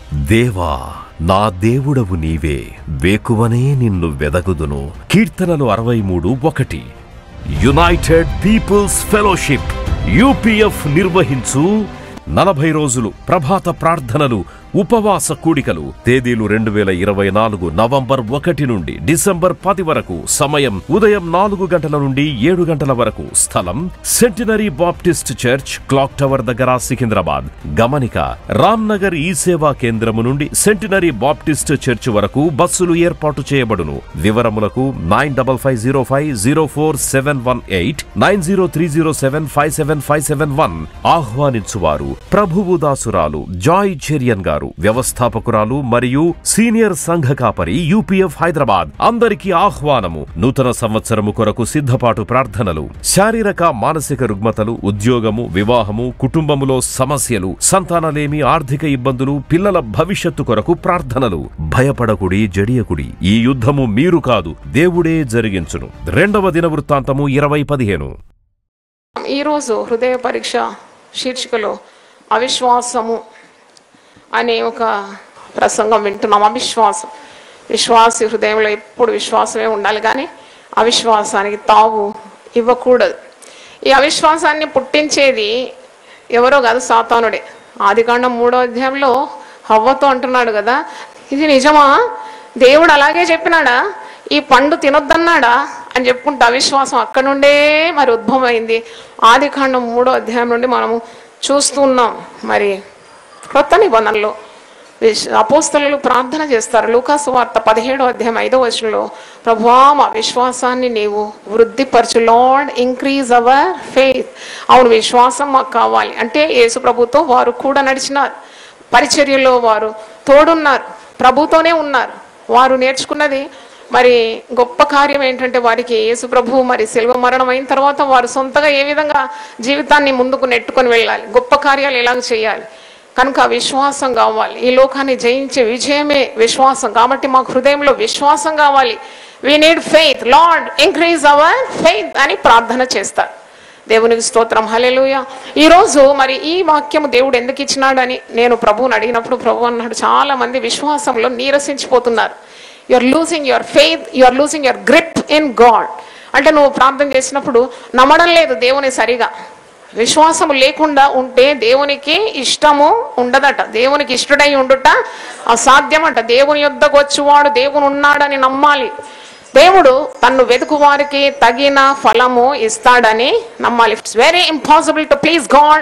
దేవా నా దేవుడవు నీవే, వేకువనే నిన్ను వెదకుదును. కీర్తనలు 63:1. యునైటెడ్ పీపుల్స్ ఫెలోషిప్ యూపీఎఫ్ నిర్వహించు 40 రోజులు ప్రభాత ప్రార్థనలు, ఉపవాస కూడికలు. తేదీలు 2024 నవంబర్ 1 నుండి డిసెంబర్ 10 వరకు. సమయం ఉదయం 4 గంటల నుండి 7 గంటల వరకు. స్థలం centenary Baptist church, clock tower దగ్గర, సికింద్రాబాద్. గమనిక: రామ్నగర్ ఈ సేవా కేంద్రము నుండి సెంటినరీ బాప్టిస్ట్ చర్చ్ వరకు బస్సులు ఏర్పాటు చేయబడును. వివరములకు 9505044718 9030757571. ఆహ్వానించువారు ప్రభువు దాసురాలు జాయ్ చెరియన్ గారు, వ్యవస్థాపకురాలు మరియు సీనియర్ సంఘ కాపరి, యూపీఎఫ్ హైదరాబాద్. అందరికీ ఆహ్వానము. నూతన సంవత్సరము కొరకు సిద్ధపాటు ప్రార్థనలు. శారీరక మానసిక రుగ్మతలు, ఉద్యోగము, వివాహము, కుటుంబములో సమస్యలు, సంతానలేమి, ఆర్థిక ఇబ్బందులు, పిల్లల భవిష్యత్తు కొరకు ప్రార్థనలు. భయపడకుడి, జడియకుడి. ఈ యుద్ధము మీరు కాదు, దేవుడే జరిగించును. 2వ దినవృత్తాంతము 20:15. ఈరోజు హృదయ పరీక్ష శీర్షికలో అవిశ్వాసము అనే ఒక ప్రసంగం వింటున్నాం. అవిశ్వాసం. విశ్వాసి హృదయంలో ఎప్పుడు విశ్వాసమే ఉండాలి, కానీ అవిశ్వాసానికి తావు ఇవ్వకూడదు. ఈ అవిశ్వాసాన్ని పుట్టించేది ఎవరో కాదు, సాతానుడే. ఆదికాండం 3వ అధ్యాయంలో హవ్వతో అంటున్నాడు కదా, ఇది నిజమా, దేవుడు అలాగే చెప్పినాడా, ఈ పండు తినొద్దన్నాడా అని చెప్పుకుంటే అవిశ్వాసం అక్కడ నుండే మరి ఉద్భవమైంది. ఆదికాండం 3వ అధ్యాయం నుండి మనము చూస్తున్నాం. మరి క్రొత్త నిబంధనలో అపోస్తలులు ప్రార్థన చేస్తారు. లూకాసు వార్త 17వ అధ్యాయం 5వ వచనంలో, ప్రభువా మా విశ్వాసాన్ని నీవు వృద్ధిపరచు, లార్డ్ ఇంక్రీజ్ అవర్ ఫెయిత్. అవును, విశ్వాసం మాకు కావాలి అంటే యేసు ప్రభుతో వారు కూడా నడిచినారు, పరిచర్యలో వారు తోడున్నారు, ప్రభుతోనే ఉన్నారు. వారు నేర్చుకున్నది మరి గొప్ప కార్యం ఏంటంటే, వారికి యేసు ప్రభువు మరి శిలువ మరణం అయిన తర్వాత వారు సొంతగా ఏ విధంగా జీవితాన్ని ముందుకు నెట్టుకొని వెళ్ళాలి, గొప్ప కార్యాలు ఎలాగ చేయాలి. కనుక విశ్వాసం కావాలి. ఈ లోకాన్ని జయించే విజయమే విశ్వాసం. కాబట్టి మాకు హృదయంలో విశ్వాసం కావాలి. We need faith, Lord increase our faith అని ప్రార్థన చేస్తారు. దేవునికి స్తోత్రం, హల్లెలూయా. ఈరోజు మరి ఈ వాక్యము దేవుడు ఎందుకు ఇచ్చినాడని నేను ప్రభువుని అడిగినప్పుడు ప్రభు అన్నాడు, చాలా మంది విశ్వాసంలో నీరసించిపోతున్నారు. You are losing your faith, you are losing your grip in God. అంటే నువ్వు ప్రార్థన చేసినప్పుడు నమ్మడం లేదు దేవుని సరిగా. విశ్వాసము లేకుండా ఉంటే దేవునికి ఇష్టము ఉండదట. దేవునికి ఇష్టడై ఉండుట అసాధ్యమట. దేవుని యొద్దకు వచ్చేవాడు దేవుని ఉన్నాడని నమ్మాలి. దేవుడు తన్ను వెతుకు వారికి తగిన ఫలము ఇస్తాడని నమ్మాలి. It's very impossible to please God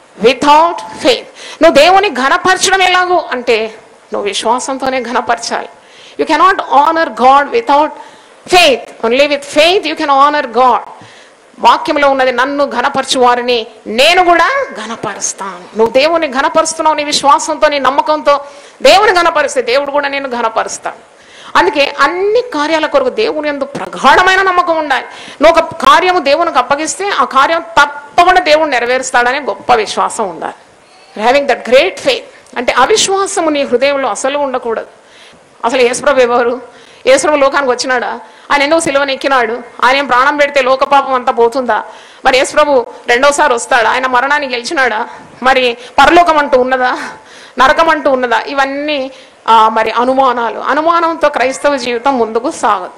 without faith. నువ్వు దేవుని ఘనపరచడం ఎలాగూ అంటే నువ్వు విశ్వాసంతోనే ఘనపరచాలి. You cannot honour God without faith. Only with faith you can honour God. వాక్యంలో ఉన్నది, నన్ను ఘనపరచు వారిని నేను కూడా ఘనపరుస్తాను. నువ్వు దేవుని ఘనపరుస్తున్నావు నీ విశ్వాసంతో, నీ నమ్మకంతో. దేవుని ఘనపరిస్తే దేవుడు కూడా నేను ఘనపరుస్తాను. అందుకే అన్ని కార్యాల కొరకు దేవుని యందు ప్రగాఢమైన నమ్మకం ఉండాలి. నువ్వు ఒక కార్యము దేవునికి అప్పగిస్తే ఆ కార్యం తప్పకుండా దేవుడు నెరవేరుస్తాడనే గొప్ప విశ్వాసం ఉండాలి. Having that great faith. అంటే అవిశ్వాసము నీ హృదయంలో అసలు ఉండకూడదు. అసలు యేసుప్రభు ఎవరు? యేసుప్రభు లోకానికి వచ్చినాడా? ఆయన ఎందుకు సిలువను ఎక్కినాడు? ఆయన ఏం ప్రాణం పెడితే లోక పాపం అంతా పోతుందా? మరి యేసుప్రభు రెండోసారి వస్తాడా? ఆయన మరణాన్ని గెలిచినాడా? మరి పరలోకం అంటూ ఉన్నదా? నరకం అంటూ ఉన్నదా? ఇవన్నీ మరి అనుమానంతో క్రైస్తవ జీవితం ముందుకు సాగదు.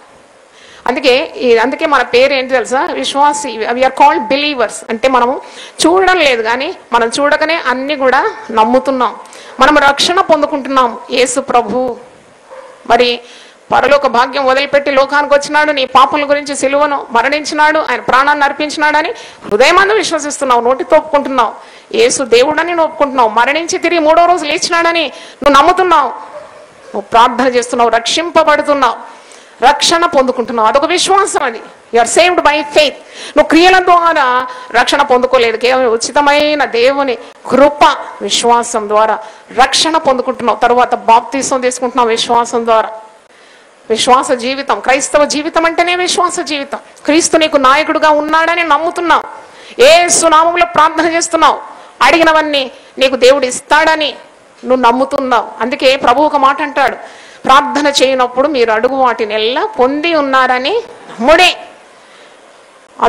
అందుకే మన పేరు ఏంటి తెలుసా? విశ్వాసి. We are called believers. అంటే మనము చూడడం లేదు, కానీ మనం చూడకనే అన్ని కూడా నమ్ముతున్నాం. మనం రక్షణ పొందుకుంటున్నాం. యేసు ప్రభు మరి పరలోక భాగ్యం వదిలిపెట్టి లోకానికి వచ్చినాడు, నీ పాపల గురించి సిలువను మరణించినాడు, ఆయన ప్రాణాన్ని అర్పించినాడని హృదయమందు విశ్వసిస్తున్నావు, నోటితో ఒప్పుకుంటున్నావు. యేసు దేవుడని నువ్వు ఒప్పుకుంటున్నావు. మరణించి తిరిగి 3వ రోజు లేచినాడని నువ్వు నమ్ముతున్నావు. నువ్వు ప్రార్థన చేస్తున్నావు, రక్షింపబడుతున్నావు, రక్షణ పొందుకుంటున్నావు. అదొక విశ్వాసం. అది you are saved by faith. నువ్వు క్రియల ద్వారా రక్షణ పొందుకోలేదు, కేవలం ఉచితమైన దేవుని కృప విశ్వాసం ద్వారా రక్షణ పొందుకుంటున్నావు. తర్వాత బాప్తిసం తీసుకుంటున్నావు విశ్వాసం ద్వారా. విశ్వాస జీవితం, క్రైస్తవ జీవితం అంటేనే విశ్వాస జీవితం. క్రీస్తు నీకు నాయకుడుగా ఉన్నాడని నమ్ముతున్నావు. యేసు నామములో ప్రార్థన చేస్తున్నావు, అడిగినవన్నీ నీకు దేవుడు ఇస్తాడని నువ్వు నమ్ముతున్నావు. అందుకే ప్రభు ఒక మాట అంటాడు, ప్రార్థన చేయనప్పుడు మీరు అడుగు వాటిని ఎల్లా పొంది ఉన్నారని నమ్ముడే.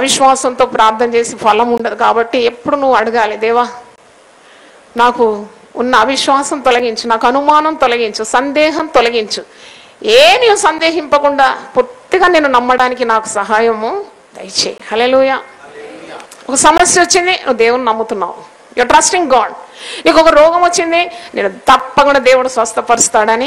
అవిశ్వాసంతో ప్రార్థన చేసి ఫలం ఉండదు. కాబట్టి ఎప్పుడు నువ్వు అడగాలి, దేవా నాకు ఉన్న అవిశ్వాసం తొలగించు, నాకు అనుమానం తొలగించు, సందేహం తొలగించు. నేను సందేహింపకుండా పూర్తిగా నేను నమ్మడానికి నాకు సహాయము దయచేయి. హల్లెలూయా. ఒక సమస్య వచ్చింది, నువ్వు దేవుని నమ్ముతున్నావు, యు ట్రస్టింగ్ గాడ్. నీకు ఒక రోగం వచ్చింది, నేను తప్పకుండా దేవుడు స్వస్థపరుస్తాడని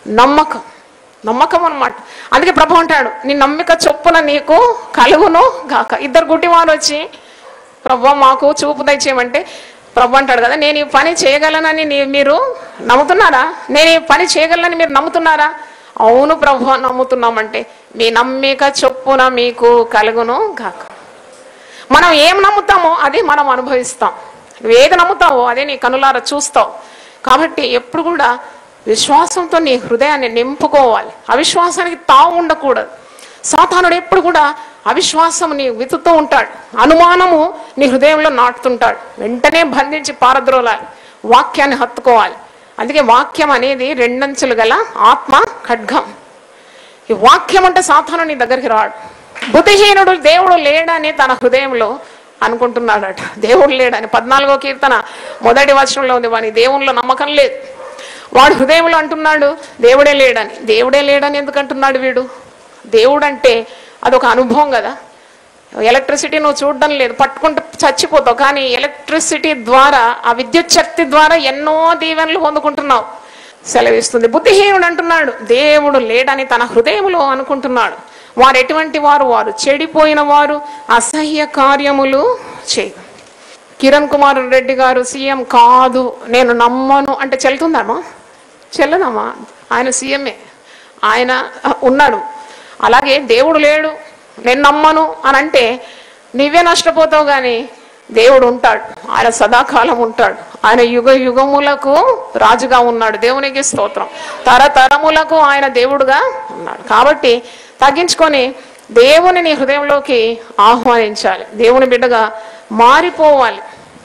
నమ్మకం అన్నమాట. అందుకే ప్రభు అంటాడు, నీ నమ్మిక చొప్పున నీకు కలుగును గాక. ఇద్దరు గుడ్డివారు వచ్చి ప్రభు మాకు చూపు దయచేయమంటే ప్రభు అంటాడు కదా, నేను ఈ పని చేయగలనని మీరు నమ్ముతున్నారా? నేను ఈ పని చేయగలనని మీరు నమ్ముతున్నారా? అవును ప్రభు నమ్ముతున్నామంటే మీ నమ్మిక చొప్పున మీకు కలుగును గాక. మనం ఏం నమ్ముతామో అది మనం అనుభవిస్తాం. నువ్వు ఏది నమ్ముతావో అదే నీ కనులారా చూస్తావు. కాబట్టి ఎప్పుడు కూడా విశ్వాసంతో నీ హృదయాన్ని నింపుకోవాలి. అవిశ్వాసానికి తావు ఉండకూడదు. సాతానుడు ఎప్పుడు కూడా అవిశ్వాసం నీ వితుతూ ఉంటాడు, అనుమానము నీ హృదయంలో నాటుతుంటాడు. వెంటనే బంధించి పారద్రోలాలి, వాక్యాన్ని హత్తుకోవాలి. అందుకే వాక్యం అనేది రెండంచులు గల ఆత్మ ఖడ్గం. ఈ వాక్యం అంటే సాతాను నీ దగ్గరికి రాడు. బుద్ధిహీనుడు దేవుడు లేడని తన హృదయంలో అనుకుంటున్నాడట. దేవుడు లేడని 14వ కీర్తన 1వ వచనంలో ఉంది. వాని దేవునిలో నమ్మకం లేదు. వాడు హృదయంలో అంటున్నాడు దేవుడే లేడని. దేవుడే లేడని ఎందుకు అంటున్నాడు వీడు? దేవుడు అంటే అదొక అనుభవం కదా. ఎలక్ట్రిసిటీ నువ్వు చూడడం లేదు, పట్టుకుంటే చచ్చిపోతావు. కానీ ఎలక్ట్రిసిటీ ద్వారా, ఆ విద్యుత్ శక్తి ద్వారా ఎన్నో దీవెనలు పొందుకుంటున్నావు సెలవిస్తుంది. బుద్ధిహీనుడు అంటున్నాడు దేవుడు లేడని తన హృదయంలో అనుకుంటున్నాడు. వారు ఎటువంటి వారు? వారు చెడిపోయిన వారు, అసహ్య కార్యములు చేయు. కిరణ్ కుమార్ రెడ్డి గారు సీఎం కాదు, నేను నమ్మను అంటే చెల్లుతుందామా? చెల్లదమ్మా. ఆయన సీఎంఏ, ఆయన ఉన్నాడు. అలాగే దేవుడు లేడు, నేను నమ్మను అని అంటే నీవే నష్టపోతావు. కానీ దేవుడు ఉంటాడు, ఆయన సదాకాలం ఉంటాడు. ఆయన యుగ యుగములకు రాజుగా ఉన్నాడు. దేవునికి స్తోత్రం. తరతరములకు ఆయన దేవుడుగా ఉన్నాడు. కాబట్టి తగ్గించుకొని దేవుని నీ హృదయంలోకి ఆహ్వానించాలి. దేవుని బిడ్డగా మారిపోవాలి.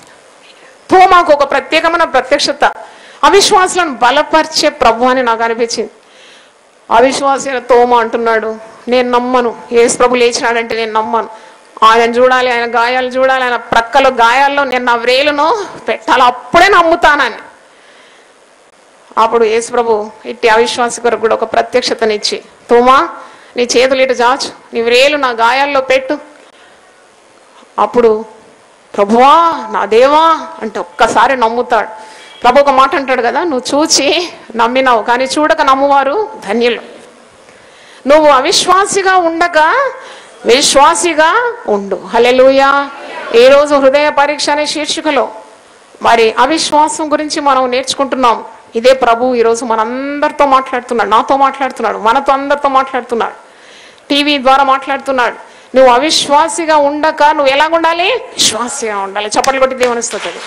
తోమాకు ఒక ప్రత్యేకమైన ప్రత్యక్షత, అవిశ్వాసులను బలపరిచే ప్రభు అని నాకు అనిపించింది. అవిశ్వాసైన తోమ అంటున్నాడు నేను నమ్మను. యేసు ప్రభు లేచినాడంటే నేను నమ్మను. ఆయన చూడాలి, ఆయన గాయాలు చూడాలి, ఆయన ప్రక్కలో గాయాల్లో నేను నా వ్రేలును పెట్టాలి, అప్పుడే నమ్ముతానని. అప్పుడు యేసు ప్రభు ఇట్టి అవిశ్వాసి కొరకు కూడా ఒక ప్రత్యక్షతనిచ్చి, తోమా నీ చేతులు ఇటు చాచు, నీ వ్రేలు నా గాయాల్లో పెట్టు. అప్పుడు ప్రభువా నా దేవా అంటే ఒక్కసారి నమ్ముతాడు. ప్రభు ఒక మాట అంటాడు కదా, నువ్వు చూచి నమ్మినావు కానీ చూడక నమ్మువారు ధన్యులు. నువ్వు అవిశ్వాసిగా ఉండక విశ్వాసిగా ఉండు. హల్లెలూయా. ఈరోజు హృదయ పరీక్ష అనే శీర్షికలో మరి అవిశ్వాసం గురించి మనం నేర్చుకుంటున్నాం. ఇదే ప్రభు ఈరోజు మనందరితో మాట్లాడుతున్నాడు, నాతో మాట్లాడుతున్నాడు, మనతో అందరితో మాట్లాడుతున్నాడు, టీవీ ద్వారా మాట్లాడుతున్నాడు. నువ్వు అవిశ్వాసిగా ఉండక నువ్వు ఎలా ఉండాలి? విశ్వాసిగా ఉండాలి. చప్పట్లు కొట్టి దేవుని స్తుతించాలి,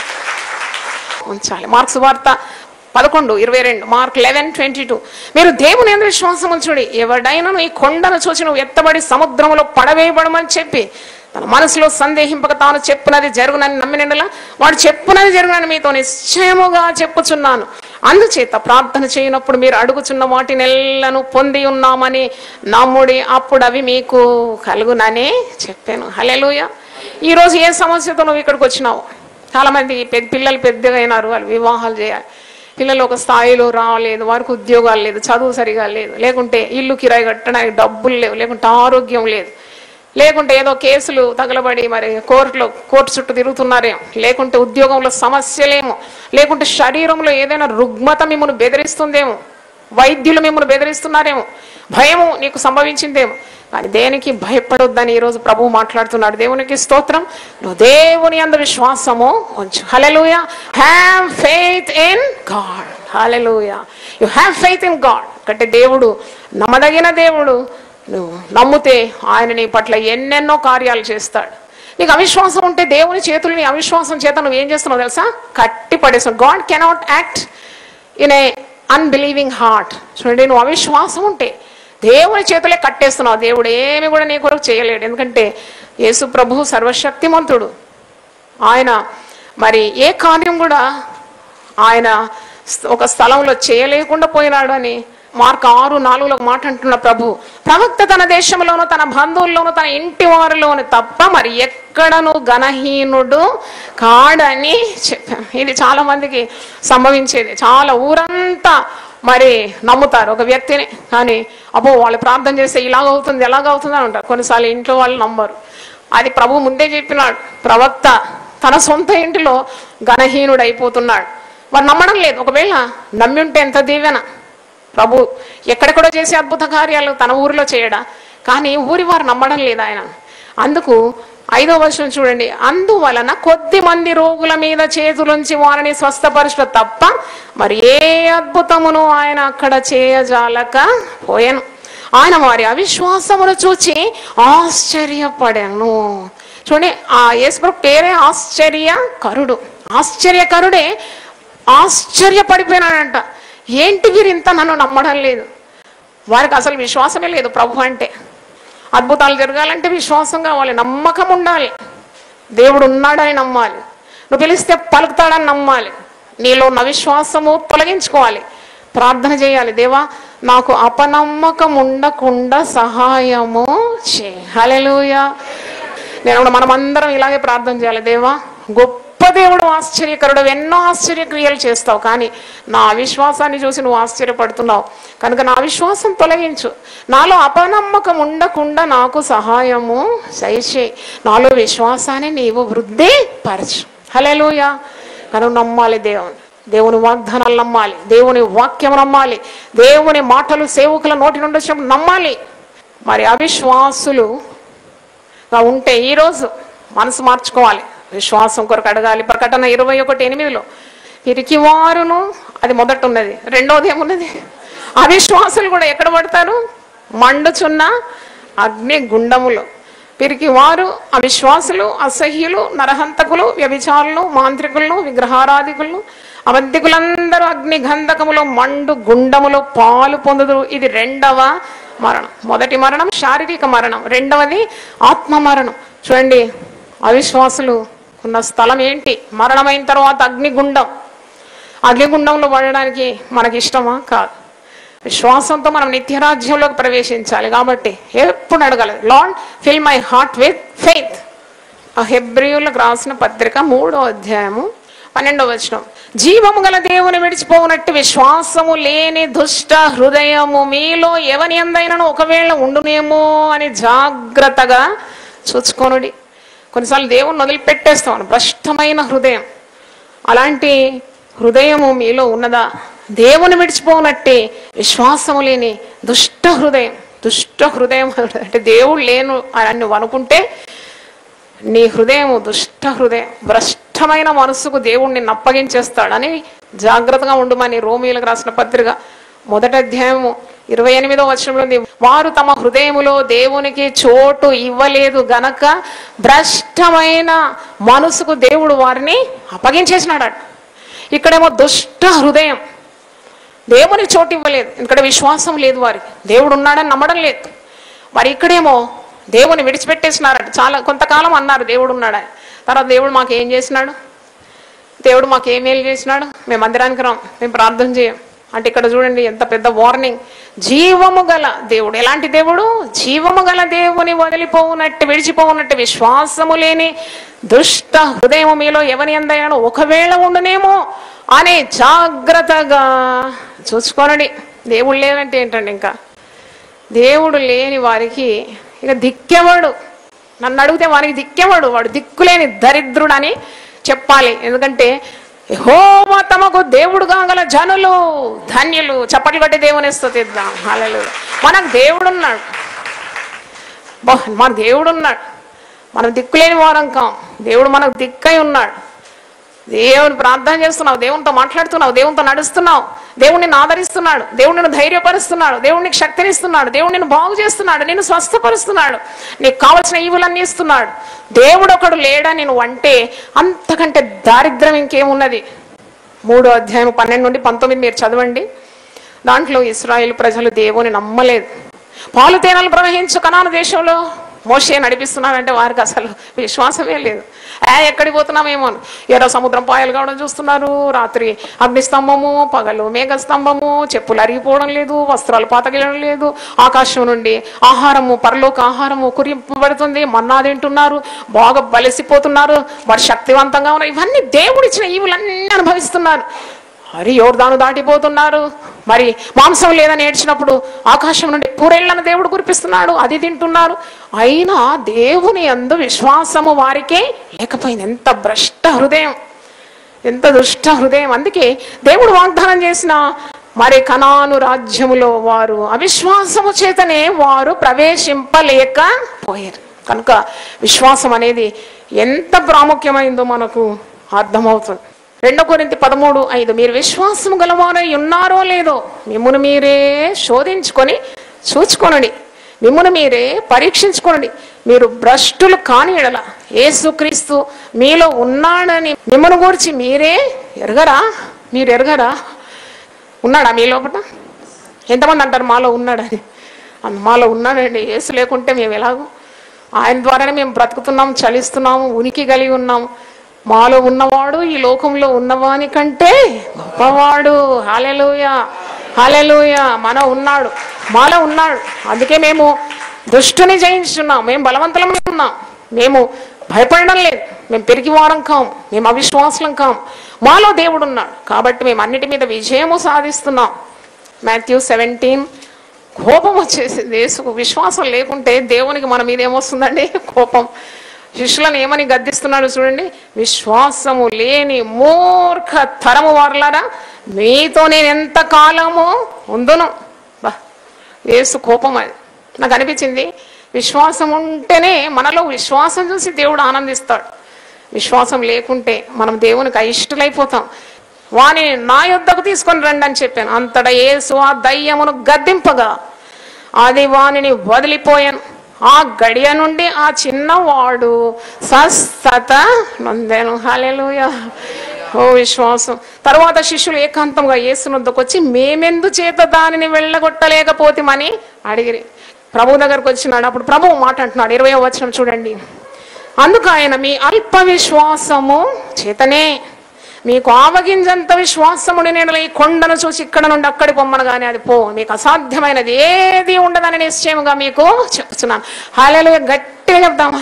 ఉంచాలి. మార్కు సువార్త 11:22, మార్క్ 11:22. మీరు దేవుని యందు విశ్వాసం ఉంచుడి. ఎవడైనా ఈ కొండను చూసి నువ్వు ఎత్తబడి సముద్రంలో పడవేయబడమని చెప్పి తన మనసులో సందేహింపక తాను చెప్పునది జరుగునని నమ్మినలా వాడు చెప్పునది జరుగునని మీతో నిశ్చయముగా చెప్పుచున్నాను. అందుచేత ప్రార్థన చేయనప్పుడు మీరు అడుగుచున్న వాటినెల్లను పొంది ఉన్నామని నమ్ముడి, అప్పుడు అవి మీకు కలుగునని చెప్పాను. హల్లెలూయా. ఈరోజు ఏ సమస్యతో నువ్వు ఇక్కడికి వచ్చినావు? చాలా మంది పిల్లలు పెద్దగా అయినారు, వాళ్ళు వివాహాలు చేయాలి. పిల్లలు ఒక స్థాయిలో రాలేదు, వారికి ఉద్యోగాలు లేదు, చదువు సరిగా లేదు, లేకుంటే ఇల్లు కిరాయి కట్టడానికి డబ్బులు లేవు, లేకుంటే ఆరోగ్యం లేదు, లేకుంటే ఏదో కేసులు తగలబడి మరి కోర్టు చుట్టూ తిరుగుతున్నారేమో, లేకుంటే ఉద్యోగంలో సమస్యలేమో, లేకుంటే శరీరంలో ఏదైనా రుగ్మత మిమ్మల్ని బెదిరిస్తుందేమో, వైద్యులు మిమ్మల్ని బెదిరిస్తున్నారేమో, భయము నీకు సంభవించిందేమో. కానీ దేనికి భయపడొద్దని ఈరోజు ప్రభువు మాట్లాడుతున్నాడు. దేవునికి స్తోత్రం. నువ్వు దేవుని యందు విశ్వాసము ఉంచు. హల్లెలూయా. Have faith in God. హల్లెలూయా. You have faith in God. అంటే దేవుడు నమ్మదగిన దేవుడు. నువ్వు నమ్మితే ఆయన నీ పట్ల ఎన్నెన్నో కార్యాలు చేస్తాడు. నీకు అవిశ్వాసం ఉంటే దేవుని చేతుల్ని అవిశ్వాసం చేత నువ్వు ఏం చేస్తున్నావు తెలుసా? కట్టి పడేస్తావు. God cannot act in a unbelieving heart. చూడండి, నువ్వు అవిశ్వాసం ఉంటే దేవుని చేతులే కట్టేస్తున్నావు. దేవుడు ఏమి కూడా నీ కొరకు చేయలేడు. ఎందుకంటే యేసు ప్రభు సర్వశక్తిమంతుడు. ఆయన మరి ఏ కార్యం కూడా ఆయన ఒక స్థలంలో చేయలేకుండా పోయినాడు అని మార్కు 6:4 మాట అంటున్న ప్రభు, ప్రవక్త తన దేశంలోను తన బంధువుల్లోను తన ఇంటి వారిలోను తప్ప మరి ఎక్కడను ఘనహీనుడు కాడని చెప్పాను. ఇది చాలా మందికి సంభవించేది. చాలా ఊరంతా మరి నమ్ముతారు ఒక వ్యక్తిని, కానీ అబ్బో వాళ్ళు ప్రార్థన చేస్తే ఇలాగవుతుంది ఎలాగవుతుంది అని అంటారు. కొన్నిసార్లు ఇంట్లో వాళ్ళు నమ్మరు. అది ప్రభు ముందే చెప్పినాడు. ప్రవక్త తన సొంత ఇంటిలో ఘనహీనుడు అయిపోతున్నాడు. వారు నమ్మడం లేదు. ఒకవేళ నమ్మి ఉంటే ఎంత దీవెన. ప్రభు ఎక్కడెక్కడో చేసే అద్భుత కార్యాలు తన ఊరిలో చేయడా, కానీ ఊరి వారు నమ్మడం లేదు ఆయన. అందుకు 5వ వచనం చూడండి, అందువలన కొద్ది మంది రోగుల మీద చేతులుంచి వారిని స్వస్థపరచుట తప్ప మరి ఏ అద్భుతమును ఆయన అక్కడ చేయజాలక పోయాను. ఆయన వారి అవిశ్వాసమును చూచి ఆశ్చర్యపడాను. చూడండి, ఆ యేసుప్రభు పేరే ఆశ్చర్యకరుడు. ఆశ్చర్యకరుడే ఆశ్చర్యపడిపోయినాడంట. ఏంటి వీరు ఇంత నన్ను నమ్మడం లేదు. వారికి అసలు విశ్వాసమే లేదు. ప్రభు అంటే అద్భుతాలు జరగాలంటే విశ్వాసం కావాలి, నమ్మకం ఉండాలి. దేవుడు ఉన్నాడని నమ్మాలి, నువ్వు పిలిస్తే పలుకుతాడని నమ్మాలి. నీలో ఉన్న విశ్వాసము తొలగించుకోవాలి, ప్రార్థన చేయాలి. దేవా నాకు అపనమ్మకం ఉండకుండా సహాయము చే. హల్లెలూయా. నేను మనమందరం ఇలాగే ప్రార్థన చేయాలి. దేవా గొప్ప దేవుడు, ఆశ్చర్యకరుడు, ఎన్నో ఆశ్చర్యక్రియలు చేస్తావు, కానీ నా అవిశ్వాసాన్ని చూసి నువ్వు ఆశ్చర్యపడుతున్నావు కనుక నా విశ్వాసం తొలగించు. నాలో అపనమ్మకం ఉండకుండా నాకు సహాయము దయచేయి. నాలో విశ్వాసాన్ని నీవు వృద్ధి పరచు. హల్లెలూయా. కనుక నమ్మాలి దేవుని, దేవుని వాగ్దానాలు నమ్మాలి, దేవుని వాక్యం నమ్మాలి, దేవుని మాటలు సేవకుల నోటి నుండి వచ్చినప్పుడు నమ్మాలి. మరి అవిశ్వాసులుగా ఉంటే ఈరోజు మనసు మార్చుకోవాలి, విశ్వాసం కొరకు అడగాలి. ప్రకటన 21:8 పిరికివారును, అది మొదట ఉన్నది. రెండోది ఏమున్నది? అవిశ్వాసులు కూడా ఎక్కడ పడతారు? మండుచున్న అగ్ని గుండములు. పిరికివారు, అవిశ్వాసులు, అసహ్యులు, నరహంతకులు, వ్యభిచారులు, మాంత్రికులను, విగ్రహారాధికులను, అబద్ధికులందరూ అగ్ని గంధకములో మండు గుండములో పాలు పొందుదురు. ఇది రెండవ మరణం. మొదటి మరణం శారీరక మరణం, రెండవది ఆత్మ మరణం. చూడండి, అవిశ్వాసులు ఉన్న స్థలం ఏంటి? మరణమైన తర్వాత అగ్నిగుండం. అగ్నిగుండంలో పడడానికి మనకి ఇష్టమా? కాదు. విశ్వాసంతో మనం నిత్యరాజ్యంలోకి ప్రవేశించాలి. కాబట్టి ఎప్పుడు అడగాలి, Lord fill my heart with faith. హెబ్రీయులకు రాసిన పత్రిక 3:12 జీవము గల దేవుని విడిచిపోనట్టు విశ్వాసము లేని దుష్ట హృదయము మీలో ఎవని అందైనను ఒకవేళ ఉండునేమో అని జాగ్రత్తగా చూచుకొనుడి. కొన్నిసార్లు దేవుని వదిలిపెట్టేస్తాం, భ్రష్టమైన హృదయం. అలాంటి హృదయము మీలో ఉన్నదా? దేవుని విడిచిపోనట్టే విశ్వాసము లేని దుష్ట హృదయం. దుష్ట హృదయం అంటే దేవుడు లేను అని నువ్వు అనుకుంటే నీ హృదయం దుష్ట హృదయం. భ్రష్టమైన మనసుకు దేవుడిని అప్పగించేస్తాడని జాగ్రత్తగా ఉండమని రోమీయులకు రాసిన పత్రిక 1:28 వారు తమ హృదయములో దేవునికి చోటు ఇవ్వలేదు గనక భ్రష్టమైన మనసుకు దేవుడు వారిని అప్పగించేసినాడు. ఇక్కడేమో దుష్ట హృదయం, దేవునికి చోటు ఇవ్వలేదు, ఇక్కడ విశ్వాసం లేదు, వారికి దేవుడు ఉన్నాడని నమ్మడం లేదు. మరి ఇక్కడేమో దేవుని విడిచిపెట్టేసినారట. చాలా కొంతకాలం అన్నారు దేవుడు ఉన్నాడని, తర్వాత దేవుడు మాకు ఏం చేసినాడు, దేవుడు మాకు ఏ మేలు చేసినాడు, మేము మందిరానికి రాం, మేము ప్రార్థన చేయం అంటే ఇక్కడ చూడండి ఎంత పెద్ద వార్నింగ్. జీవము గల దేవుడు, ఎలాంటి దేవుడు? జీవము గల దేవుని వదిలిపోవునట్టు విడిచిపోవునట్టు విశ్వాసము లేని దుష్ట హృదయము మీలో ఎవని అందైనా ఒకవేళ ఉండునేమో అని జాగ్రత్తగా చూసుకోనండి. దేవుడు లేదంటే ఏంటండి? ఇంకా దేవుడు లేని వారికి ఇక దిక్కెవడు? నన్ను అడిగితే వారికి దిక్కెవడు? వాడు దిక్కులేని దరిద్రుడు అని చెప్పాలి. ఎందుకంటే యెహోవా తమకు దేవుడు కాగల జనులు ధన్యులు. చప్పట్లు బట్టి దేవుని స్తుతిద్దాం. హల్లెలూయా. మనకు దేవుడు ఉన్నాడు, మన దేవుడు ఉన్నాడు. మనం దిక్కులేని వారం కాం, దేవుడు మనకు దిక్కై ఉన్నాడు. దేవుని ప్రార్థన చేస్తున్నావు, దేవునితో మాట్లాడుతున్నావు, దేవునితో నడుస్తున్నావు, దేవుడు నిన్ను ఆదరిస్తున్నాడు, దేవుడు నిన్ను ధైర్యపరుస్తున్నాడు, దేవుడు నీకు శక్తినిస్తున్నాడు, దేవుడు నిన్ను బాగు చేస్తున్నాడు, నిన్ను స్వస్థపరుస్తున్నాడు, నీకు కావలసిన ఈవులన్నీ ఇస్తున్నాడు. దేవుడు ఒకడు లేడని నువ్వు అంటే అంతకంటే దారిద్ర్యం ఇంకేమున్నది? 3:12-19 మీరు చదవండి. దాంట్లో ఇశ్రాయేలు ప్రజలు దేవుని నమ్మలేదు. పాలు తేనెలు ప్రవహించు కనాను దేశంలో మోషే నడిపిస్తున్నాడంటే వారికి అసలు విశ్వాసమే లేదు. ఎక్కడికి పోతున్నామేమో, ఎర్ర సముద్రం పాయలు కావడం చూస్తున్నారు, రాత్రి అగ్నిస్తంభము, పగలు మేఘస్తంభము, చెప్పులు అరిగిపోవడం లేదు, వస్త్రాలు పాతగిలడం లేదు, ఆకాశం నుండి ఆహారము, పరలోక ఆహారము కురింపబడుతుంది, మన్నా తింటున్నారు, బాగా బలిసిపోతున్నారు, వారు శక్తివంతంగా ఉన్నారు. ఇవన్నీ దేవుడిచ్చిన ఈవులన్నీ అనుభవిస్తున్నారు. మరి యోర్దాను దాటిపోతున్నారు, మరి మాంసం లేదని ఏడ్చినప్పుడు ఆకాశం నుండి పూరేళ్లను దేవుడు కురిపిస్తున్నాడు, అది తింటున్నారు. అయినా దేవుని యందు విశ్వాసము వారికే లేకపోయింది. ఎంత భ్రష్ట హృదయం, ఎంత దుష్ట హృదయం. అందుకే దేవుడు వాగ్దానం చేసిన మరి కనాను రాజ్యములో వారు అవిశ్వాసము చేతనే వారు ప్రవేశింపలేకపోయారు. కనుక విశ్వాసం అనేది ఎంత ప్రాముఖ్యమైందో మనకు అర్థమవుతుంది. 2 కొరింథీ 13:5 మీరు విశ్వాసము గలవారై ఉన్నారో లేదో మిమ్మును మీరే శోధించుకొని చూచుకొనండి, మిమ్మును మీరే పరీక్షించుకోనండి, మీరు భ్రష్టులు కాని ఎడల యేసుక్రీస్తు మీలో ఉన్నాడని మిమ్మల్ని గురించి మీరే ఎరగరా? మీరు ఎరగరా? ఉన్నాడా మీ లోపల? ఎంతమంది అంటారు మాలో ఉన్నాడని? మాలో ఉన్నాడండి. యేసు లేకుంటే మేము ఎలాగో, ఆయన ద్వారానే మేము బ్రతుకుతున్నాము, చలిస్తున్నాము, ఉనికి కలిగి ఉన్నాము. మాలో ఉన్నవాడు ఈ లోకంలో ఉన్నవాని కంటే గొప్పవాడు. హల్లెలూయా, హల్లెలూయా. మాలో ఉన్నాడు. అందుకే మేము దుష్టుని జయించున్నాం, మేము బలవంతులమై ఉన్నాం, మేము భయపడడం లేదు, మేము పెరిగి వారం కాము, మేము అవిశ్వాసులం కాము. మాలో దేవుడు ఉన్నాడు కాబట్టి మేము అన్నిటి మీద విజయము సాధిస్తున్నాం. మాథ్యూ 17 కోపం వచ్చేసింది యేసుకు. విశ్వాసం లేకుంటే దేవునికి మన మీద ఏమొస్తుందండి? కోపం. శిష్యులను ఏమని గద్దిస్తున్నాడు చూడండి, విశ్వాసము లేని మూర్ఖ తరము వారలారా మీతో నేను ఎంత కాలము ఉందును. యేసు కోపం. అది నాకు అనిపించింది, విశ్వాసం ఉంటేనే మనలో విశ్వాసం చూసి దేవుడు ఆనందిస్తాడు. విశ్వాసం లేకుంటే మనం దేవునికి అయిష్టలైపోతాం. వాని నా యొద్దకు తీసుకొని రండి అని చెప్పాను. అంతటా యేసు ఆ దయ్యమును గద్దింపగా అది వానిని వదిలిపోయాను. ఆ గడియ నుండి ఆ చిన్నవాడు స్వస్థత నొందెను. హల్లెలూయా. ఓ విశ్వాసం. తర్వాత శిష్యులు ఏకాంతంగా యేసు వద్దకు వచ్చి మేమెందు చేత దానిని వెళ్ళగొట్టలేకపోతామని అడిగిరి. ప్రభు దగ్గరకు వచ్చినాడు. అప్పుడు ప్రభువు మాట అంటున్నాడు, 20వ వచనం చూడండి. అందుకు ఆయన మీ అల్ప విశ్వాసము చేతనే మీకు ఆవగింజంత విశ్వాసముడి నేను ఈ కొండను చూసి ఇక్కడ నుండి అక్కడి పొమ్మను కానీ అది పో, మీకు అసాధ్యమైనది ఏది ఉండదని నిశ్చయముగా మీకు చెప్తున్నాను. హల్లెలూయా. గట్టిగా చెప్తామా?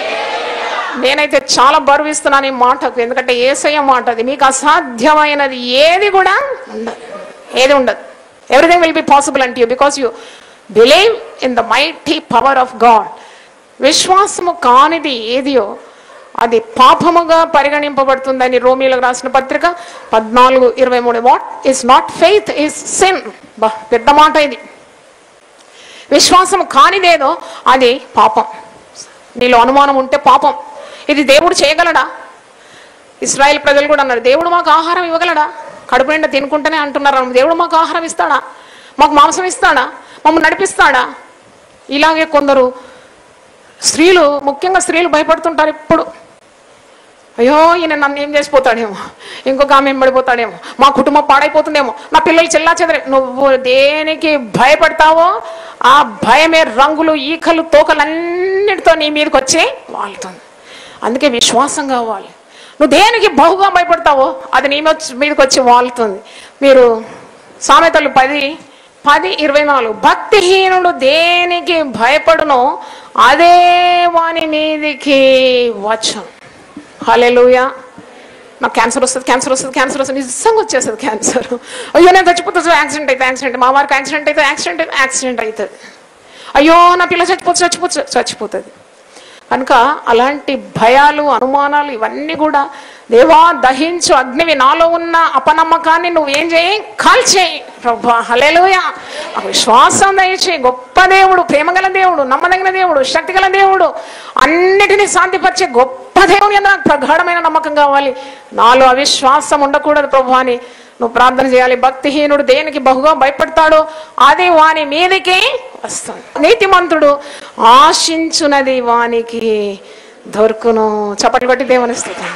నేనైతే చాలా బరువిస్తున్నాను ఈ మాటకు, ఎందుకంటే యేసయ్య మాట అది. మీకు అసాధ్యమైనది ఏది కూడా ఉండదు, ఏది ఉండదు. Everything will be possible unto you because you believe in the mighty power of God. విశ్వాసము కానిది ఏదియో అది పాపముగా పరిగణింపబడుతుందని రోమీలకు రాసిన పత్రిక 14:23. What is not faith is sin. పెద్ద మాట ఇది. విశ్వాసం కానిదేదో అది పాపం. నీలో అనుమానం ఉంటే పాపం. ఇది దేవుడు చేయగలడా? ఇశ్రాయేల్ ప్రజలు కూడా అన్నారు, దేవుడు మాకు ఆహారం ఇవ్వగలడా? కడుపు నిండా తినుకుంటేనే అంటున్నారు, దేవుడు మాకు ఆహారం ఇస్తాడా? మాకు మాంసం ఇస్తాడా? మమ్మల్ని నడిపిస్తాడా? ఇలాగే కొందరు స్త్రీలు, ముఖ్యంగా స్త్రీలు భయపడుతుంటారు ఇప్పుడు. అయ్యో ఈయన నన్ను ఏం చేసిపోతాడేమో, ఇంకొక ఆమె పడిపోతాడేమో, మా కుటుంబం పాడైపోతుందేమో, నా పిల్లలు చెల్లా చెదరే. నువ్వు దేనికి భయపడతావో ఆ భయమే రంగులు, ఈకలు, తోకలన్నిటితో నీ మీదకి వచ్చి వాళ్తుంది. అందుకే విశ్వాసం కావాలి. నువ్వు దేనికి బహుగా భయపడతావో అది నీ మీదకి వచ్చి వాళ్తుంది. మీరు సామెతలు 10:24 భక్తిహీనుడు దేనికి భయపడునో అదే వాని మీదికి వచ్చును. హల్లెలూయా. నాకు క్యాన్సర్ వస్తుంది నిజంగా వచ్చేస్తుంది క్యాన్సర్. అయ్యో నేను చచ్చిపోతుంది, యాక్సిడెంట్ మా వారికి యాక్సిడెంట్ అవుతుంది. అయ్యో నా పిల్ల చచ్చిపోతుంది. కనుక అలాంటి భయాలు, అనుమానాలు ఇవన్నీ కూడా దేవా దహించు అగ్నివి, నాలో ఉన్న అపనమ్మకాన్ని నువ్వేం చేయి, కాల్చేయి ప్రభా. హల్లెలూయా. విశ్వాసం దయచేయి. గొప్ప దేవుడు, ప్రేమగల దేవుడు, నమ్మదగిన దేవుడు, శక్తిగల దేవుడు, అన్నిటినీ శాంతిపరిచే గొప్ప దేవుని నాకు ప్రగాఢమైన నమ్మకం కావాలి. నాలో అవిశ్వాసం ఉండకూడదు ప్రభా అని నువ్వు ప్రార్థన చేయాలి. భక్తిహీనుడు దేనికి బహుగా భయపడతాడో అది వాని మీదకి వస్తుంది. నీతిమంతుడు ఆశించునది వానికి దొరుకును. చప్పట్లు కొట్టి దేవుని స్తుతిద్దాం.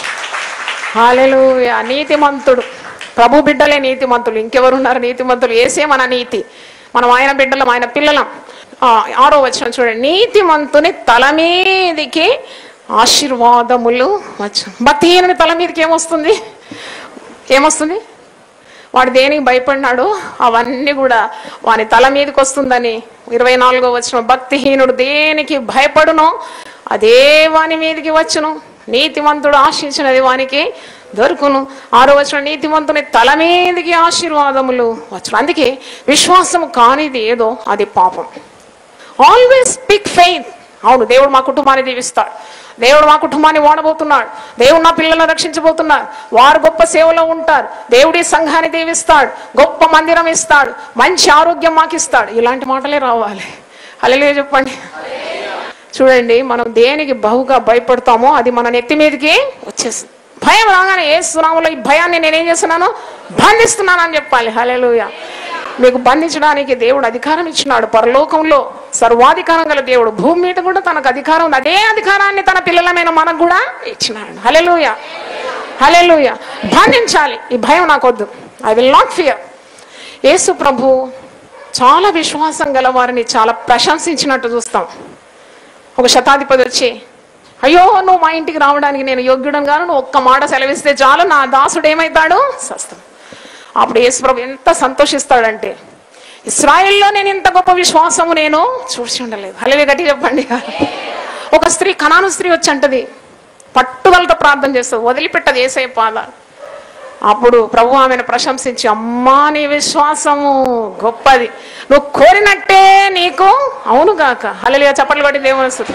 హల్లెలూయా. నీతిమంతుడు, ప్రభు బిడ్డలే నీతిమంతులు. ఇంకెవరున్నారు నీతిమంతులు? యేసే మన నీతి. మనం ఆయన బిడ్డలం, ఆయన పిల్లలం. 6వ వచనం చూడండి, నీతిమంతుని తల మీదికి ఆశీర్వాదములు వచ్చు. భక్తిహీనుని తల మీదకి ఏమొస్తుంది? వాడు దేనికి భయపడినాడు అవన్నీ కూడా వాని తల మీదకి వస్తుందని 24వ వచనం, భక్తిహీనుడు దేనికి భయపడునో అదే వాని మీదకి వచ్చును, నీతిమంతుడు ఆశించినది వానికి దొరుకును. 6వ వచనం, నీతిమంతుని తల మీదకి ఆశీర్వాదములు వచ్చును. అందుకే విశ్వాసము కానిది ఏదో అది పాపం. Always speak faith. అవును, దేవుడు మా కుటుంబాన్ని దీవిస్తాడు, దేవుడు మా కుటుంబాన్ని వాడబోతున్నాడు, దేవుడు నా పిల్లలను రక్షించబోతున్నాడు, వారు గొప్ప సేవలో ఉంటారు, దేవుడి సంఘాన్ని దీవిస్తాడు, గొప్ప మందిరం ఇస్తాడు, మంచి ఆరోగ్యం మాకు ఇస్తాడు. ఇలాంటి మాటలే రావాలి. హల్లెలూయా చెప్పండి. చూడండి, మనం దేనికి బహుగా భయపడతామో అది మన నెత్తి మీదకి వచ్చేస్తుంది. భయం రాగానే యేసు నామములో ఈ భయాన్ని నేనేం చేస్తున్నాను? బంధిస్తున్నాను అని చెప్పాలి. హల్లెలూయా. మీకు బంధించడానికి దేవుడు అధికారం ఇచ్చినాడు. పరలోకంలో సర్వాధికారం గల దేవుడు, భూమి మీద కూడా తనకు అధికారం ఉంది. అదే అధికారాన్ని తన పిల్లలమైన మనకు కూడా ఇచ్చినాడు. హల్లెలూయా, హల్లెలూయా. బంధించాలి. ఈ భయం నాకొద్దు. I will not fear. Yesu ప్రభు చాలా విశ్వాసం గల వారిని చాలా ప్రశంసించినట్టు చూస్తాం. ఒక శతాధిపతి వచ్చి, అయ్యో నువ్వు మా ఇంటికి రావడానికి నేను యోగ్యుడను గాను, నువ్వు ఒక్క మాట సెలవిస్తే చాలు నా దాసుడు ఏమవుతాడు? స్వస్థం. అప్పుడు యేసు ప్రభు ఎంత సంతోషిస్తాడంటే, ఇశ్రాయేల్లో నేను ఇంత గొప్ప విశ్వాసము నేను చూసి ఉండలేదు. హల్లెలూయా గట్టి చెప్పండి. ఒక స్త్రీ, కనాను స్త్రీ వచ్చి అంటది, పట్టుదలతో ప్రార్థన చేస్తుంది, వదిలిపెట్టదు యేసయ్య పాదాలు. అప్పుడు ప్రభు ఆమెను ప్రశంసించి, అమ్మా నీ విశ్వాసము గొప్పది, నువ్వు కోరినట్టే నీకు అవును గాక. హల్లెలూయా చప్పట్లు కొట్టి దేవుని స్తుతి.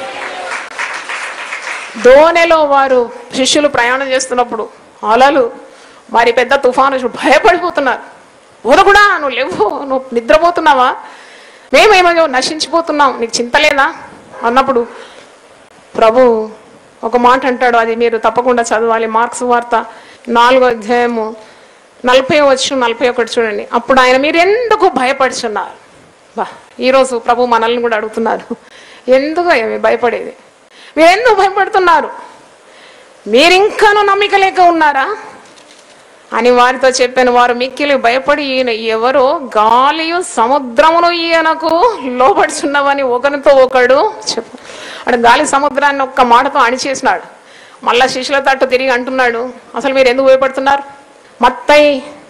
దోణిలో వారు శిష్యులు ప్రయాణం చేస్తున్నప్పుడు అలలు మరి పెద్ద తుఫాను భయపడిపోతున్నారు. ఊరకుడా నువ్వు లేవు, నువ్వు నిద్రపోతున్నావా, మేమేమో నశించిపోతున్నాం, నీకు చింత లేదా అన్నప్పుడు ప్రభు ఒక మాట అంటాడు, అది మీరు తప్పకుండా చదవాలి. మార్క్స్ వార్త 4వ అధ్యాయము 40-41 చూడండి. అప్పుడు ఆయన, మీరు ఎందుకు భయపడుచున్నారు? ఈరోజు ప్రభు మనల్ని కూడా అడుగుతున్నారు, ఎందుకు భయపడేది? మీరు ఎందుకు భయపడుతున్నారు? మీరు ఇంకాను నమ్మిక లేక ఉన్నారా అని వారితో చెప్పాను. వారు మిక్కిలి భయపడి, ఈయన ఎవరో గాలియు సముద్రమును ఈయనకు లోబడుచున్నవని ఒకరితో ఒకడు చెప్పు. అంటే గాలి సముద్రాన్ని ఒక్క మాటతో అణిచేసినాడు. మళ్ళా శిష్యుల తట్టు తిరిగి అంటున్నాడు, అసలు మీరు ఎందుకు భయపడుతున్నారు? మత్తయి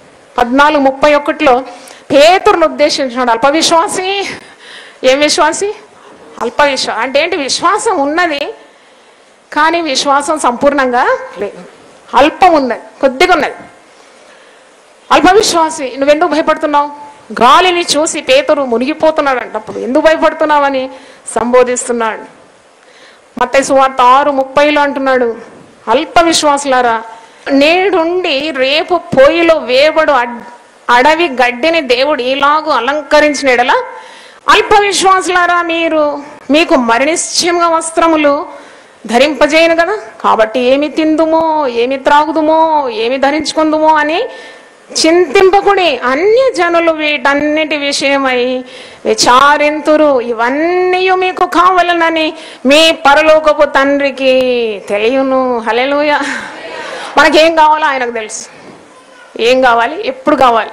14:31 పేతురును ఉద్దేశించినాడు, అల్పవిశ్వాసి. ఏం విశ్వాసి? అల్పవిశ్వాసం. అంటే ఏంటి? విశ్వాసం ఉన్నది కానీ విశ్వాసం సంపూర్ణంగా లేదు, అల్పం ఉన్నది, కొద్దిగా ఉన్నది. అల్పవిశ్వాసి, నువ్వెందుకు భయపడుతున్నావు? గాలిని చూసి పేతురు మునిగిపోతున్నాడు అంటప్పుడు ఎందుకు భయపడుతున్నావని సంబోధిస్తున్నాడు. మత్తయి సువార్త 6:30 అంటున్నాడు, అల్పవిశ్వాసులారా, నేడుండి రేపు పొయ్యిలో వేబడు అడవి గడ్డిని దేవుడు ఇలాగూ అలంకరించిన ఎడల అల్పవిశ్వాసులారా, మీకు మరి నిశ్చయంగా వస్త్రములు ధరింపజేయను కదా, కాబట్టి ఏమి తిందుమో, ఏమి త్రాగుదుమో, ఏమి ధరించుకుందుమో అని చింతింపకుడి. అన్య జనులు వీటన్నిటి విషయమై విచారింతురు, ఇవన్నీ మీకు కావాలనని మీ పరలోకపు తండ్రికి తెలియను. హల్లెలూయా. మనకేం కావాలో ఆయనకు తెలుసు. ఏం కావాలి, ఎప్పుడు కావాలి.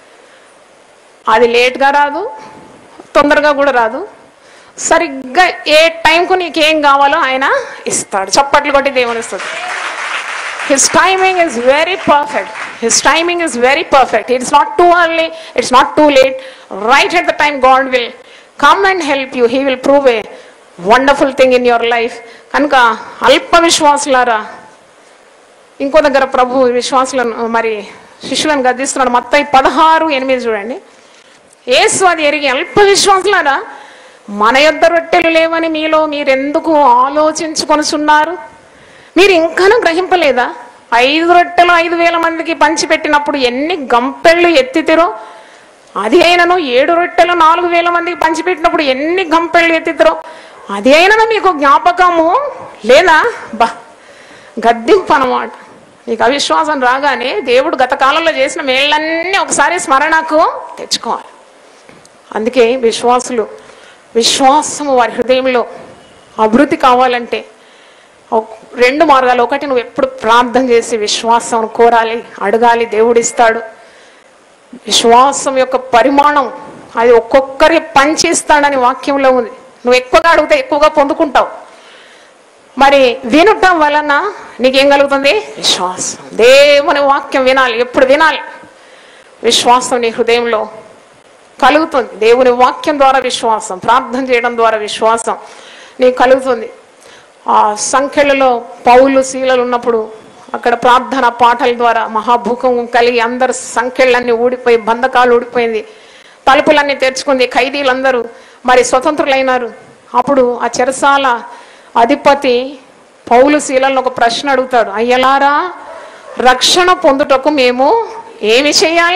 అది లేట్గా రాదు, తొందరగా కూడా రాదు. సరిగ్గా ఏ టైంకు నీకేం కావాలో ఆయన ఇస్తాడు. చప్పట్లు కొట్టి దేవుని ఇస్తాడు. His timing is very perfect. His timing is very perfect. It's not too early, it's not too late. Right at the time God will come and help you. He will prove a wonderful thing in your life. కనుక అల్ప విశ్వాసులారా, ఇంకో దగ్గర ప్రభు విశ్వాసులను మరి శిష్యులను గద్దిస్తున్నాడు. మత్తయి 16:8 చూడండి. యేసు అది ఎరిగి, అల్ప విశ్వాసులారా, మన యొద్ద రొట్టెలు లేవని మీలో మీరెందుకు ఆలోచించుకొనుచున్నారు? మీరు ఇంకానూ గ్రహింపలేదా? 5 రొట్టెలు 5,000 మందికి పంచిపెట్టినప్పుడు ఎన్ని గంపెళ్ళు ఎత్తితిరో, అది అయినను 7 రొట్టెలు 4,000 మందికి పంచిపెట్టినప్పుడు ఎన్ని గంపెళ్ళు ఎత్తితిరో, అది అయినను మీకు జ్ఞాపకము లేదా? గద్దింపు అన్నమాట. నీకు అవిశ్వాసం రాగానే దేవుడు గత కాలంలో చేసిన మేళ్ళన్నీ ఒకసారి స్మరణకు తెచ్చుకోవాలి. అందుకే విశ్వాసము వారి హృదయంలో అభివృద్ధి కావాలంటే 2 మార్గాలు. ఒకటి, నువ్వు ఎప్పుడు ప్రార్థన చేసి విశ్వాసం కోరాలి, అడగాలి, దేవుడు ఇస్తాడు. విశ్వాసం యొక్క పరిమాణం అది ఒక్కొక్కరికి పంచిస్తాడని వాక్యంలో ఉంది. నువ్వు ఎక్కువగా అడిగితే ఎక్కువగా పొందుకుంటావు. మరి వినటం వలన నీకేం కలుగుతుంది? విశ్వాసం. దేవుని వాక్యం వినాలి, ఎప్పుడు వినాలి. విశ్వాసం నీ హృదయంలో కలుగుతుంది. దేవుని వాక్యం ద్వారా విశ్వాసం, ప్రార్థన చేయడం ద్వారా విశ్వాసం నీకు కలుగుతుంది. ఆ సంఖ్యలలో పౌలు శీలలు ఉన్నప్పుడు అక్కడ ప్రార్థన పాటల ద్వారా మహాభూకంపం కలిగి అందరు సంఖ్యలన్నీ ఊడిపోయి, బంధకాలు ఊడిపోయింది, తలుపులన్నీ తెరుచుకుంది, ఖైదీలందరూ మరి స్వతంత్రులైనారు. అప్పుడు ఆ చెరసాల అధిపతి పౌలు శీలను ఒక ప్రశ్న అడుగుతాడు, అయ్యలారా, రక్షణ పొందుటకు మేము ఏమి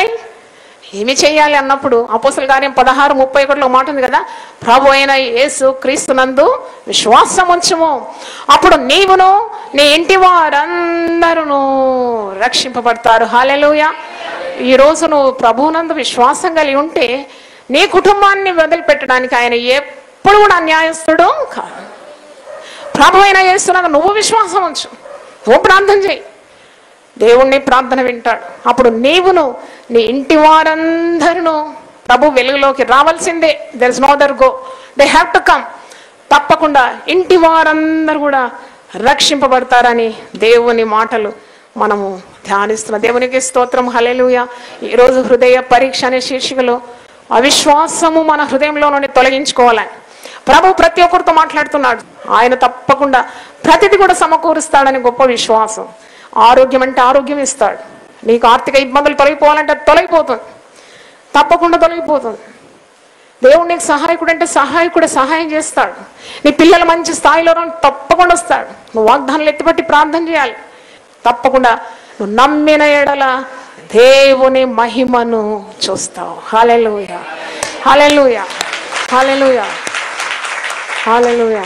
చేయాలి అన్నప్పుడు అపోస్తలుల కార్యం 16:31 మాట ఉంది కదా, ప్రభు అయిన యేసు క్రీస్తునందు విశ్వాసం ఉంచుము, అప్పుడు నీవును నీ ఇంటి వారందరూ రక్షింపబడతారు. హల్లెలూయా. ఈరోజు నువ్వు ప్రభువునందు విశ్వాసం కలిగి ఉంటే నీ కుటుంబాన్ని వదిలిపెట్టడానికి ఆయన ఎప్పుడు కూడా అన్యాయస్తుడు కాదు. ప్రభు అయిన యేసునందు నువ్వు విశ్వాసం ఉంచు, నువ్వు ప్రార్థన చేయి, దేవుణ్ణి ప్రార్థన వింటాడు. అప్పుడు నీవును నీ ఇంటి వారందరూ ప్రభు వెలుగులోకి రావాల్సిందే. There is no other go, they have to come. తప్పకుండా ఇంటి వారందరూ కూడా రక్షింపబడతారని దేవుని మాటలు మనము ధ్యానిస్తున్నాం. దేవునికి స్తోత్రం. హల్లెలూయా. ఈరోజు హృదయ పరీక్ష అనే శీర్షికలో అవిశ్వాసము మన హృదయంలో నుండి తొలగించుకోవాలని ప్రభు ప్రతి ఒక్కరితో మాట్లాడుతున్నాడు. ఆయన తప్పకుండా ప్రతిదీ కూడా సమకూరుస్తాడని గొప్ప విశ్వాసం. ఆరోగ్యం అంటే ఆరోగ్యం ఇస్తాడు. నీకు ఆర్థిక ఇబ్బందులు తొలగిపోవాలంటే తొలగిపోతుంది, తప్పకుండా తొలగిపోతుంది. దేవుడు నీకు సహాయకుడు అంటే సహాయం చేస్తాడు. నీ పిల్లలు మంచి స్థాయిలో తప్పకుండా వస్తాడు. నువ్వు వాగ్దానాలు ఎత్తిపట్టి ప్రార్థన చేయాలి. తప్పకుండా నువ్వు నమ్మిన ఎడల దేవుని మహిమను చూస్తావు. హల్లెలూయా, హల్లెలూయా, హల్లెలూయా, హల్లెలూయా.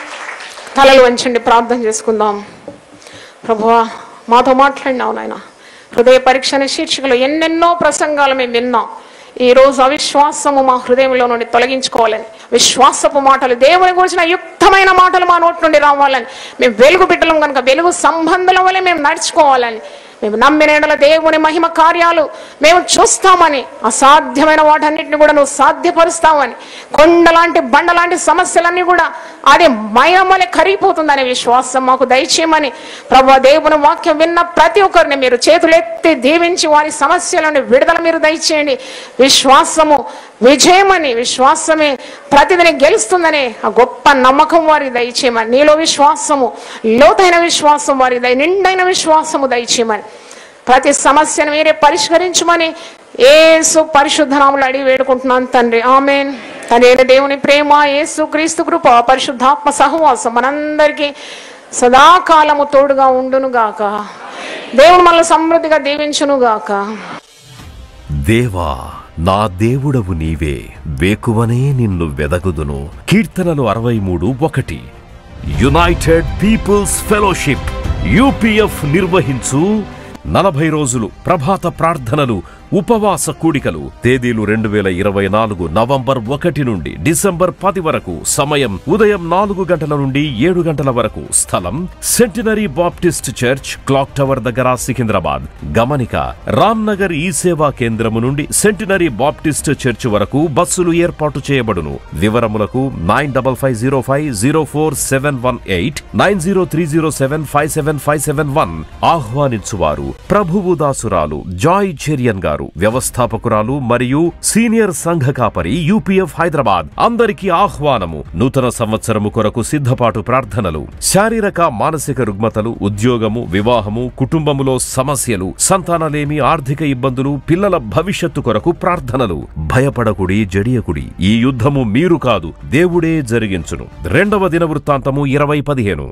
తలలు వంచండి, ప్రార్థన చేసుకుందాం. ప్రభువా, మాతో మాట్లాడినావు నాయన. హృదయ పరీక్ష అనే శీర్షికలో ఎన్నెన్నో ప్రసంగాలు మేము విన్నాం. ఈరోజు అవిశ్వాసము మా హృదయంలో నుండి తొలగించుకోవాలని, విశ్వాసపు మాటలు, దేవుని గురించిన యుక్తమైన మాటలు మా నోటి నుండి రావాలని, మేము వెలుగు బిడ్డలం కనుక వెలుగు సంబంధుల వల్ల మేము నడుచుకోవాలని, మేము నమ్మిన ఎడల దేవుని మహిమ కార్యాలు మేము చూస్తామని, అసాధ్యమైన వాటన్నిటిని కూడా నువ్వు సాధ్యపరుస్తామని, కొండలాంటి బండలాంటి సమస్యలన్నీ కూడా అది మయమలే కరిగిపోతుందనే విశ్వాసం మాకు దయచేయమని ప్రభువా, దేవుని వాక్యం విన్న ప్రతి ఒక్కరిని మీరు చేతులెత్తి దీవించి వారి సమస్యలను విడుదల మీరు దయచేయండి. విశ్వాసము విజయమని, విశ్వాసమే ప్రతిదిని గెలుస్తుందనే ఆ గొప్ప నమ్మకం వారి దయచేయమని, నీలో విశ్వాసము, లోతైన విశ్వాసం వారి నిండైన విశ్వాసము దయచేయమని, ప్రతి సమస్యను మీరే పరిష్కరించమని యేసు పరిశుద్ధ నామములో అడిగి వేడుకుంటున్నాను తండ్రి. ఆమేన్. తండ్రి దేవుని ప్రేమ, యేసు క్రీస్తు కృప, పరిశుద్ధాత్మ సహవాసం మనందరికీ సదాకాలము తోడుగా ఉండును గాక. దేవుడు మనల్ని సమృద్ధిగా దీవించును గాక. దేవా, నా దేవుడవు నీవే, వేకువనే నిన్ను వెదగుదును. కీర్తనలు 63:1. యునైటెడ్ పీపుల్స్ ఫెలోషిప్ UPF నిర్వహించు 40 రోజులు ప్రభాత ప్రార్థనలు, ఉపవాస కూడికలు. తేదీలు 2024 నవంబర్ 1 నుండి డిసెంబర్ 10 వరకు. సమయం ఉదయం 4 గంటల నుండి 7 గంటల వరకు. స్థలం centenary Baptist church, clock tower దగ్గర, సికింద్రాబాద్. గమనిక, రామ్నగర్ ఈ సేవా కేంద్రము నుండి సెంటినరీ బాప్టిస్ట్ చర్చ్ వరకు బస్సులు ఏర్పాటు చేయబడును. వివరములకు 9505044718 9030757571. ఆహ్వానించువారు ప్రభువు దాసురాలు జాయ్ చెరియన్ గారు, వ్యవస్థాపకురాలు మరియు సీనియర్ సంఘ కాపరి, UPF హైదరాబాద్. అందరికీ ఆహ్వానము. నూతన సంవత్సరము కొరకు సిద్ధపాటు ప్రార్థనలు, శారీరక మానసిక రుగ్మతలు, ఉద్యోగము, వివాహము, కుటుంబములో సమస్యలు, సంతానలేమి, ఆర్థిక ఇబ్బందులు, పిల్లల భవిష్యత్తు కొరకు ప్రార్థనలు. భయపడకుడి, జడియకుడి. ఈ యుద్ధము మీరు కాదు, దేవుడే జరిగించును. 2వ దినవృత్తాంతము 20:15.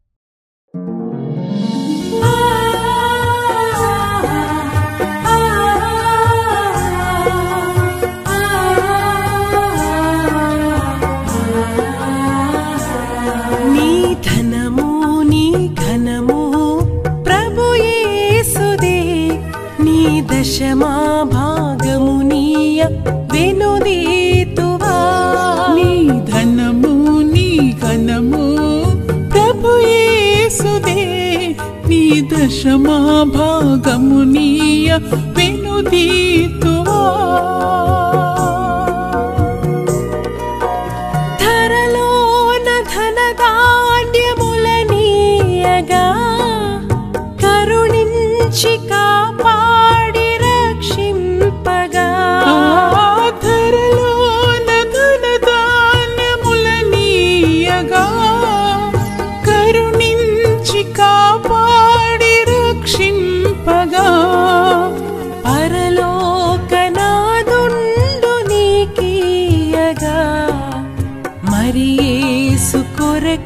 దశమా భాగమునీయ వెనుదీతువా, నీ ధనము నీ ఘనము ప్రభు యేసుదే, నీ దశమా భాగమునీయ వెనుదీతువా.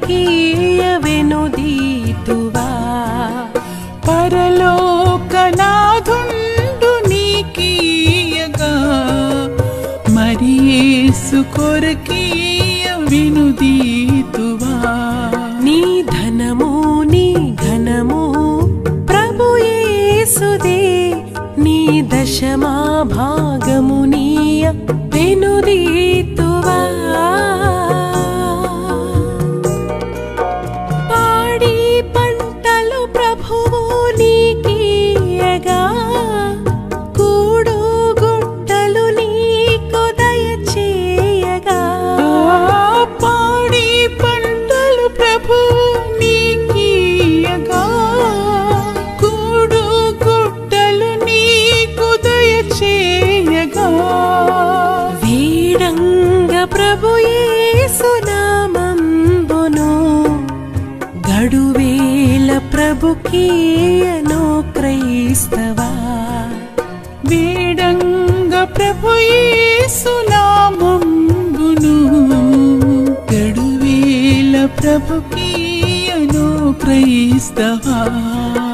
ప్రభుకీయవెనుదీతువా పరలోకనాథుండు నీకీయగా మరి యేసు కొరకీయవెనుదీతువా నీ ధనము నీ ఘనము ప్రభు యేసుదే నీ దశమా భాగము నీయ వెనుదీతువా పాడి పంటలు ప్రభువు నీకీయగా కూడు గుట్టలు నీకు దయచేయగా పాడి పంటలు ప్రభువు నీకీయగా కూడు గుట్టలు నీకు దయచేయగా వీడంగ ప్రభు యేసు నామంబును గడువేల ప్రభుకీయను క్రైస్తవా వీడంగ ప్రభు యేసు నామంబును గడువేల ప్రభుకీయను క్రైస్తవా